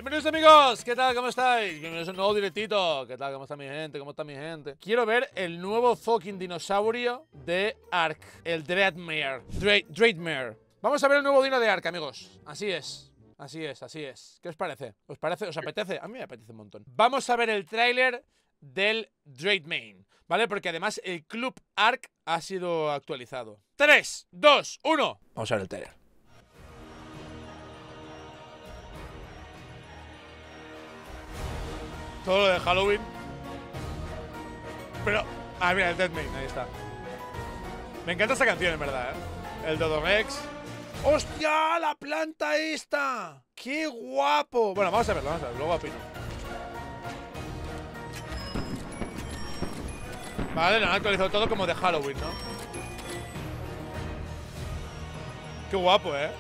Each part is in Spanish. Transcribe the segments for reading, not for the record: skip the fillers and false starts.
Bienvenidos amigos, ¿qué tal? ¿Cómo estáis? Bienvenidos a un nuevo directito. ¿Qué tal? ¿Cómo está mi gente? ¿Cómo está mi gente? Quiero ver el nuevo fucking dinosaurio de Ark, el Dreadmare. Dreadmare. Vamos a ver el nuevo dino de Ark, amigos. Así es. Así es, así es. ¿Qué os parece? ¿Os parece? ¿Os apetece? A mí me apetece un montón. Vamos a ver el tráiler del Dreadmare, ¿vale? Porque además el Club Ark ha sido actualizado. 3, 2, 1. Vamos a ver el tráiler. Todo lo de Halloween. Pero... Ah, mira, el Deadmane, ahí está. Me encanta esta canción, en verdad, ¿eh? El Dodorex. ¡Hostia! ¡La planta esta! ¡Qué guapo! Bueno, vamos a verlo, luego opino. Vale, lo han actualizado todo como de Halloween, ¿no? Qué guapo, ¿eh?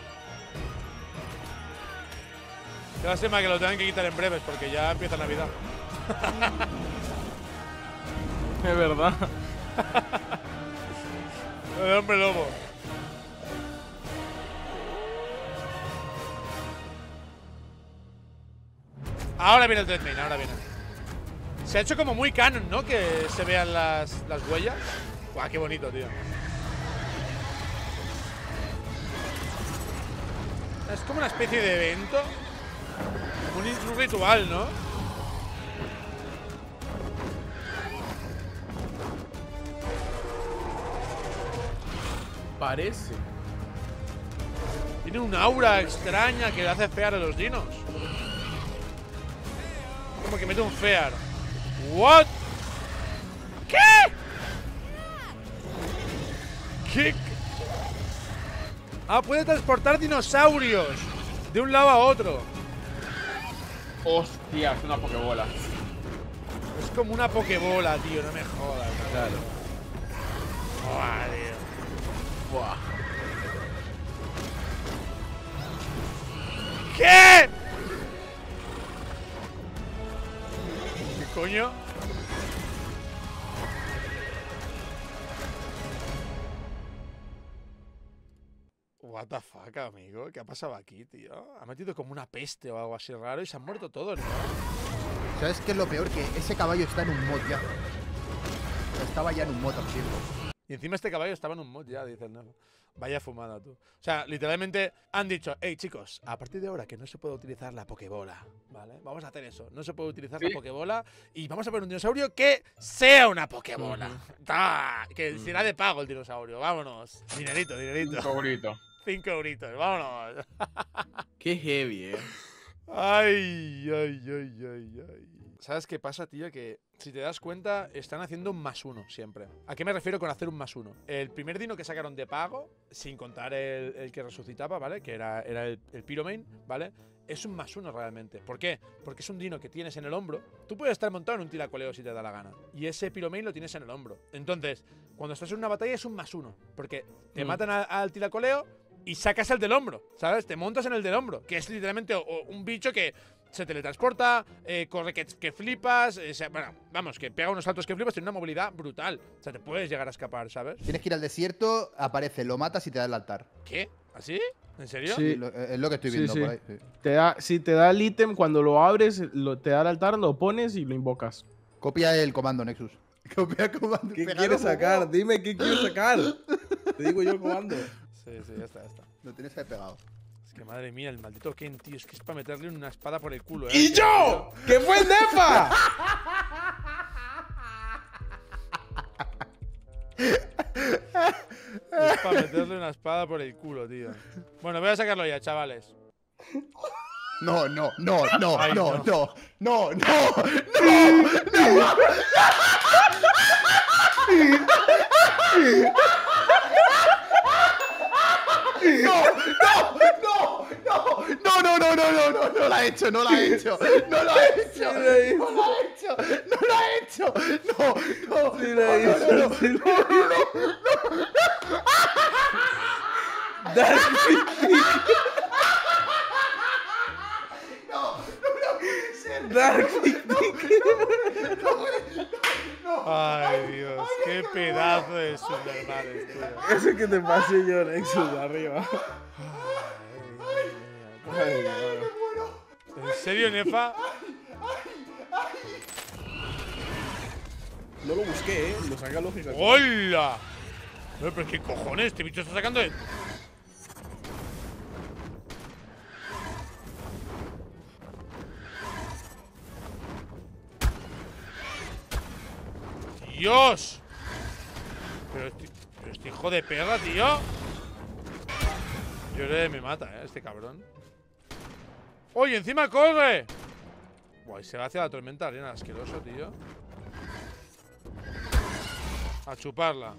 Qué lástima que lo tengan que quitar en breves porque ya empieza Navidad. Es verdad. El hombre lobo. Ahora viene el Dreadmane, ahora viene. Se ha hecho como muy canon, ¿no? Que se vean las huellas. Guau, qué bonito, tío. Es como una especie de evento. Un ritual, ¿no? Parece. Tiene un aura extraña que le hace fear a los dinos. Como que mete un fear. ¿What? ¿Qué? ¿Qué? Ah, puede transportar dinosaurios de un lado a otro. Hostia, es una pokebola. Es como una pokebola, tío, no me jodas. Claro. Buah, tío. Buah. ¿Qué? ¿Qué coño? What the fuck, amigo. ¿Qué ha pasado aquí, tío? Ha metido como una peste o algo así raro y se han muerto todos, ¿no? ¿Sabes qué es lo peor? Que ese caballo está en un mod ya. O sea, estaba ya en un mod hace tiempo. Y encima este caballo estaba en un mod ya, dicen, ¿no? Vaya fumada, tú. O sea, literalmente han dicho, hey, chicos, a partir de ahora que no se puede utilizar la pokebola, ¿vale? Vamos a hacer eso. No se puede utilizar la pokebola y vamos a poner un dinosaurio que sea una pokebola. Que será de pago el dinosaurio. Vámonos. Dinerito, dinerito. 5 euritos. 5 euritos. Vámonos. Qué heavy, Ay, ay, ay, ay, ay. ¿Sabes qué pasa, tío? Que si te das cuenta, están haciendo un +1 siempre. ¿A qué me refiero con hacer un +1? El primer dino que sacaron de pago, sin contar el que resucitaba, ¿vale? Que era el Pyromane, ¿vale? Es un +1 realmente. ¿Por qué? Porque es un dino que tienes en el hombro. Tú puedes estar montado en un tiracoleo si te da la gana. Y ese Pyromane lo tienes en el hombro. Entonces, cuando estás en una batalla es un +1. Porque te matan al tiracoleo y sacas el del hombro, ¿sabes? Te montas en el del hombro. Que es literalmente un bicho que se teletransporta, corre que flipas, bueno, vamos, que pega unos saltos que flipas, tiene una movilidad brutal. O sea, te puedes llegar a escapar, ¿sabes? Tienes que ir al desierto, aparece, lo matas y te da el altar. ¿Qué? ¿Así? ¿En serio? Sí. Es lo que estoy viendo por ahí. Sí. Si te da el ítem, cuando lo abres, te da el altar, lo pones y lo invocas. Copia el comando, Nexus. Copia el comando. ¿Qué pégalo, quieres sacar? bobo. Dime qué quieres sacar. Te digo yo el comando. Sí, ya está, ya está. Lo tienes ahí pegado. Es que madre mía, el maldito Ken, tío, es que es para meterle una espada por el culo, ¡Y yo! ¡Que fue el Nefa! Es para meterle una espada por el culo, tío. Bueno, voy a sacarlo ya, chavales. No, no, Ay, no. no. No la ha hecho. No lo ha hecho. Dark Ay, Dios, qué pedazo de subnormales, tío. Ese que te pasé yo, Nexus, de arriba. Ay, ¿En serio, Nefa? No lo busqué, lo saqué a lógica. ¡Hola! Pero qué cojones, este bicho está sacando de... ¡Dios! Pero este hijo de perra, tío. Yo creo que me mata, este cabrón. ¡Oye, encima corre! Buah, y se va hacia la tormenta arena, asqueroso, tío. A chuparla.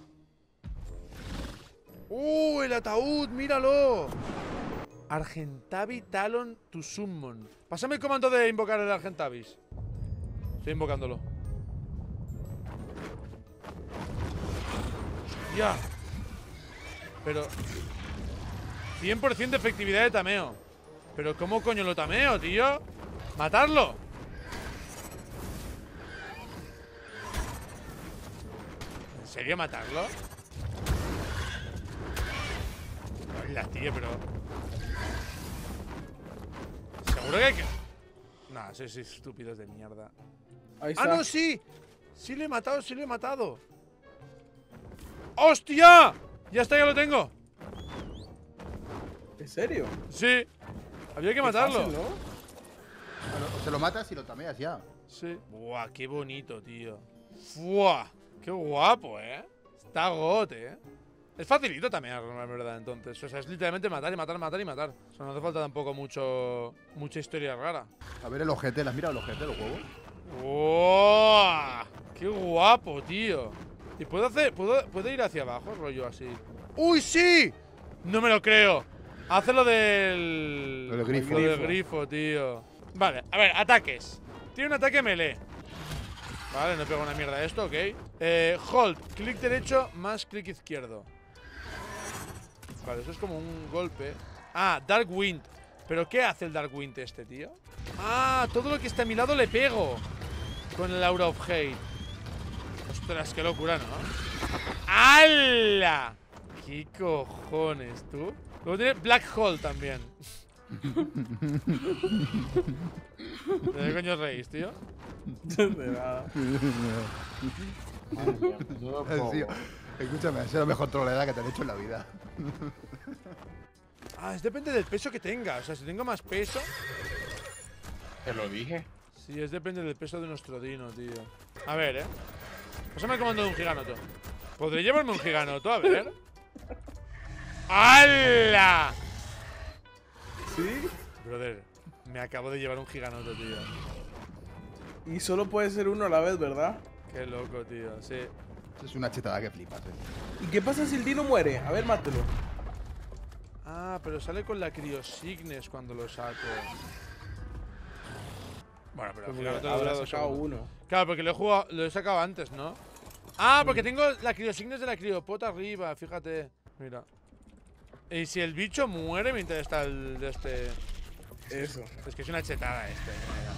El ataúd! ¡Míralo! Argentavi Talon to Summon. Pásame el comando de invocar el Argentavis. Estoy invocándolo. ¡Hostia! Pero 100% de efectividad de tameo. Pero ¿cómo coño lo tameo, tío? ¡Matarlo! ¿En serio matarlo? Hola, tío, pero... ¿Seguro que hay que...? Nah, sois estúpidos de mierda. Ahí está. ¡Ah, no, sí! ¡Sí lo he matado, sí lo he matado! ¡Hostia! Ya está, ya lo tengo. ¿En serio? Sí. Había que Qué matarlo. fácil, ¿no? Bueno, o se lo matas y lo tameas ya. Sí. Buah, qué bonito, tío. Buah, qué guapo, Está gote, Es facilito también, la verdad, entonces. O sea, es literalmente matar y matar, matar y matar. O sea, no hace falta tampoco mucha historia rara. A ver el ojete, ¿las mira el ojete, los huevos? ¡Buah! ¡Qué guapo, tío! ¿Y puedo ir hacia abajo, rollo así? ¡Uy, sí! No me lo creo. Hace lo del... Lo del grifo. Lo del grifo, tío. Vale, a ver, ataques. Tiene un ataque melee. Vale, no pego una mierda a esto, ok. Hold, clic derecho más clic izquierdo. Vale, eso es como un golpe. Ah, Dark Wind. ¿Pero qué hace el Dark Wind este, tío? Ah, todo lo que está a mi lado le pego con el Aura of Hate. Ostras, qué locura, ¿no? ¡Hala! ¿Qué cojones, tú? Luego tiene Black Hole también. ¿De qué coño reís, tío? De nada. Tío, escúchame, es la mejor troleada que te han hecho en la vida. Ah, depende del peso que tenga. O sea, si tengo más peso... Te lo dije. Sí, depende del peso de nuestro dino, tío. A ver, Pásame el comando de un giganoto. ¿Podré llevarme un giganoto? A ver. ¡Hala! ¿Sí? Brother, me acabo de llevar un giganoto, tío. Y solo puede ser uno a la vez, ¿verdad? Qué loco, tío. Sí. Es una chetada que flipas, ¿Y qué pasa si el dino muere? A ver, mátelo. Ah, pero sale con la Cryosignes cuando lo saco. Bueno, pero al final Habrá sacado uno. Claro, porque lo he sacado antes, ¿no? Ah, porque tengo la Cryosignes de la Criopota arriba, fíjate. Mira. Y si el bicho muere mientras está el de este... Eso. Es que es una chetada este.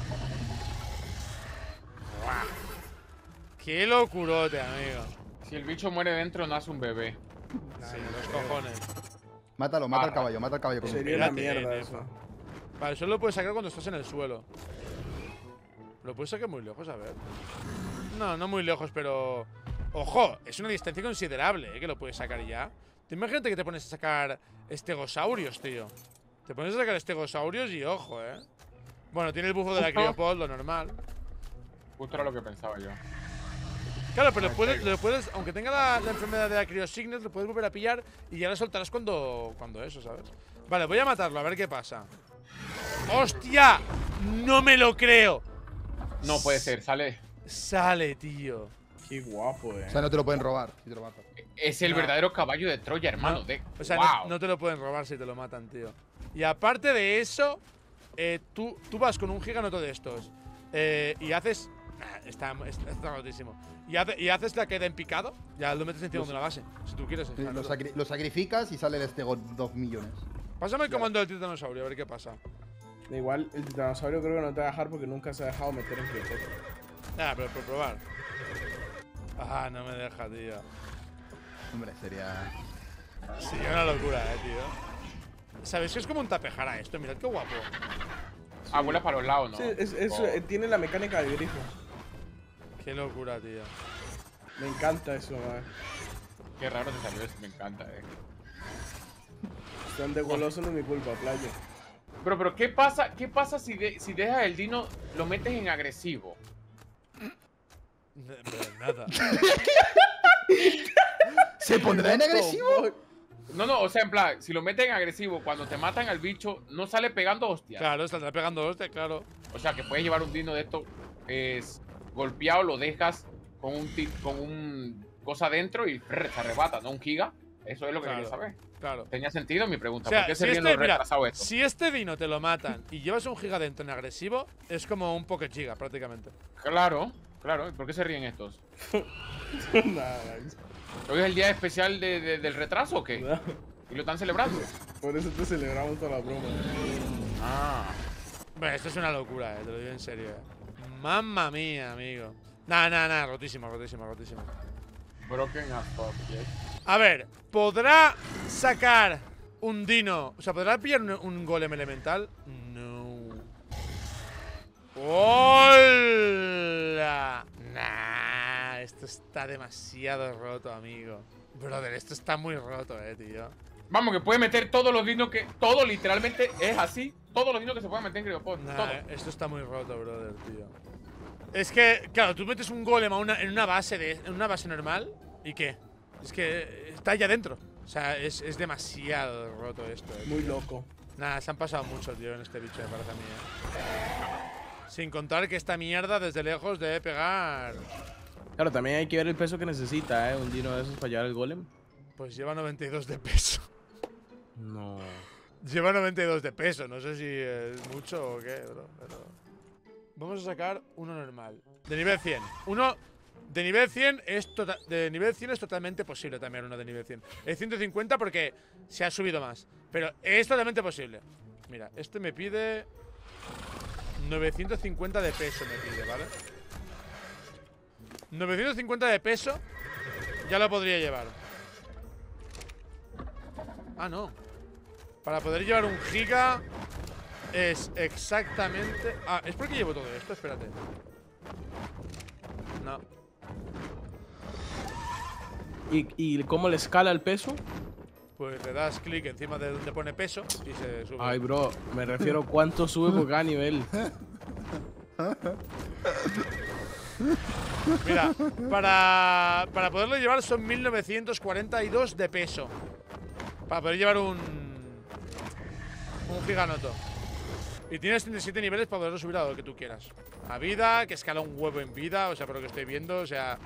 ¡Guau! ¡Qué locurote, amigo! Si el bicho muere dentro, nace un bebé. Sí, los cojones. Mátalo, mata al caballo con Sería una Espérate, mierda Nefa. eso. Vale, solo lo puedes sacar cuando estás en el suelo. Lo puedes sacar muy lejos, a ver. No, no muy lejos, pero... ¡Ojo! Es una distancia considerable, que lo puedes sacar ya. Te imagínate que te pones a sacar estegosaurios, tío. Te pones a sacar estegosaurios y ojo, Bueno, tiene el bufo de la Criopod, lo normal. Justo era lo que pensaba yo. Claro, pero lo puedes, aunque tenga la enfermedad de la Cryosignes, lo puedes volver a pillar y ya lo soltarás cuando eso, ¿sabes? Vale, voy a matarlo, a ver qué pasa. ¡Hostia! ¡No me lo creo! No puede ser, sale. Sale, tío. Qué guapo, O sea, no te lo pueden robar si te lo matan. Es el No. verdadero caballo de Troya, hermano. O sea, wow. no te lo pueden robar si te lo matan, tío. Y aparte de eso, tú vas con un giganoto de estos y haces... Está rotísimo. Y haces la queda en picado, ya lo metes encima de una base. Si tú quieres. Sí, lo sacrificas y sale el estego 2 millones. Pásame el comando del titanosaurio, a ver qué pasa. Da igual, el titanosaurio creo que no te va a dejar porque nunca se ha dejado meter en Criopota. Ah, pero por probar. Ah, no me deja, tío. Hombre, sería... Sí, una locura, tío. ¿Sabéis que es como un tapejara esto? Mirad qué guapo. Ah, vuela para los lados, ¿no? Sí, Oh, tiene la mecánica del grifo. Qué locura, tío. Me encanta eso, man. qué raro te salió eso, me encanta, Están de goloso, no es mi culpa, playa. Pero ¿qué pasa si dejas el dino, lo metes en agresivo? Nada. ¿Se pondrá en agresivo? No, o sea, en plan, si lo metes en agresivo, cuando te matan al bicho, no sale pegando hostias. Claro, estará pegando hostia, claro. O sea, que puedes llevar un dino de esto golpeado, lo dejas con un cosa dentro y se arrebata, ¿no? Un giga. Eso es lo que Claro. quería saber. Claro. Tenía sentido mi pregunta. O sea, ¿Por qué si se ríen este, los mira, retrasados esto? si este dino te lo matan y llevas un giga dentro en agresivo, es como un Pocket Giga, prácticamente. Claro. ¿Y por qué se ríen estos? Nada, ¿Hoy es el día especial del retraso o qué? nada. ¿Y lo están celebrando? Por eso te celebramos toda la broma. Ah. Bueno, esto es una locura, te lo digo en serio. Mamma mía, amigo. Nah, rotísimo. Broken as fuck, yes. A ver, ¿podrá sacar un dino? O sea, ¿podrá pillar un golem elemental? No. ¡Hola! Nah, esto está demasiado roto, amigo. Brother, esto está muy roto, tío. Vamos, que puede meter todos los dinos que... Todo literalmente es así. Todos los dinos que se pueden meter en Criopod. Nah, Todo. esto está muy roto, brother, tío. Es que, claro, tú metes un golem en una base normal ¿y qué? Es que está allá dentro. O sea, es demasiado roto esto, Muy tío. loco. Nada, se han pasado mucho, tío, en este bicho, me parece a mí, Sin contar que esta mierda desde lejos debe pegar. Claro, también hay que ver el peso que necesita, un dino de esos para llevar el golem. Pues lleva 92 de peso. No. Lleva 92 de peso, no sé si es mucho o qué, bro. Pero... Vamos a sacar uno normal. De nivel 100. Uno de nivel 100 es totalmente posible también uno de nivel 100. Es 150 porque se ha subido más. Pero es totalmente posible. Mira, este me pide 950 de peso, me pide, ¿vale? 950 de peso ya lo podría llevar. Ah, no. Para poder llevar un giga es exactamente... Ah, ¿es porque llevo todo esto? Espérate. No. ¿Y cómo le escala el peso? Pues le das clic encima de donde pone peso y se sube. Ay, bro, me refiero a cuánto sube por cada nivel. Mira, para poderlo llevar son 1942 de peso. Para poder llevar un giganoto. Y tienes 37 niveles para poderlo subir a lo que tú quieras. A vida, que escala un huevo en vida, o sea, por lo que estoy viendo, o sea...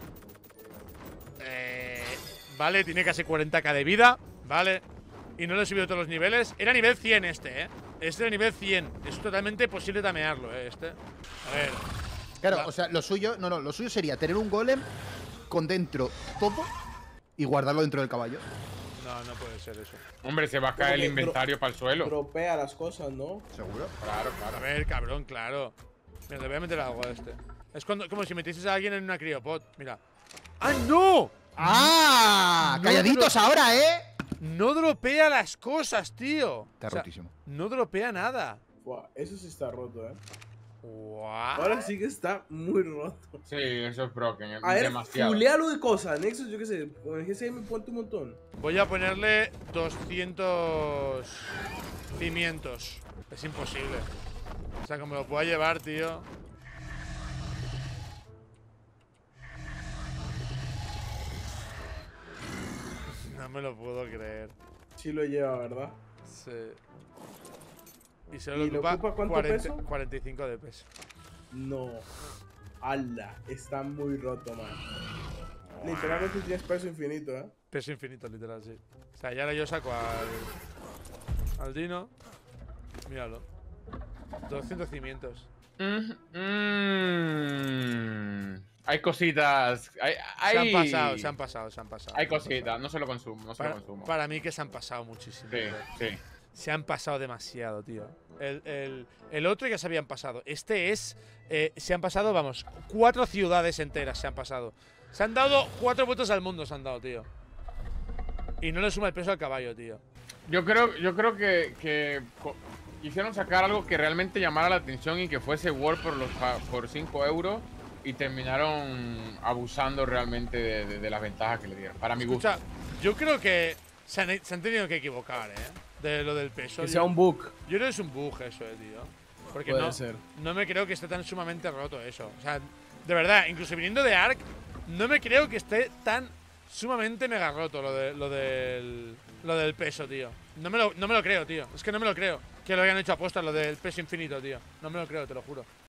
vale, tiene casi 40k de vida, vale. Y no le he subido todos los niveles. Era nivel 100 este, Este era nivel 100. Es totalmente posible tamearlo, este. A ver. Claro, o sea, lo suyo sería tener un golem con dentro todo y guardarlo dentro del caballo. No puede ser eso. Hombre, se va a caer el inventario para el suelo. Dropea las cosas, ¿no? ¿Seguro? Claro. A ver, cabrón, claro. Mira, te voy a meter algo a este. Es como si metieses a alguien en una criopod. Mira. ¡Ah, no! ¡Ah! No, ¡Calladitos ahora, No dropea las cosas, tío. Está O sea, rotísimo. no dropea nada. Buah, eso sí está roto, Guau. Ahora sí que está muy roto. Sí, eso es broken, es A ver, demasiado. fulealo de cosas. Nexus, yo qué sé. Con el GSM ponte un montón. Voy a ponerle 200 cimientos. Es imposible. O sea, como lo pueda llevar, tío. No me lo puedo creer. Sí lo lleva, ¿verdad? Sí. Y solo ¿Y le ocupa cuánto peso? 45 de peso. No. Ala, está muy roto, man. Literalmente tienes peso infinito, Peso infinito, literal, sí. O sea, y ahora yo saco al Dino. Míralo. 200 cimientos. Hay cositas. Se han pasado. Hay cositas, no se lo consumo, Para mí que se han pasado muchísimo. Sí. Se han pasado demasiado, tío. El otro ya se habían pasado. Este es... se han pasado, vamos, 4 ciudades enteras se han pasado. Se han dado 4 vueltas al mundo, se han dado, tío. Y no le suma el peso al caballo, tío. Yo creo que Quisieron sacar algo que realmente llamara la atención y que fuese World por 5 euros y terminaron abusando realmente de las ventajas que le dieron. Para mi gusto. Escucha, yo creo que se han tenido que equivocar, de lo del peso. Que sea un bug. Yo creo que es un bug eso, tío. Porque Puede ser. no me creo que esté tan sumamente roto eso. O sea, de verdad, incluso viniendo de Ark, no me creo que esté tan sumamente mega roto lo del peso, tío. No me lo creo, tío. Es que no me lo creo. Que lo hayan hecho aposta lo del peso infinito, tío. No me lo creo, te lo juro.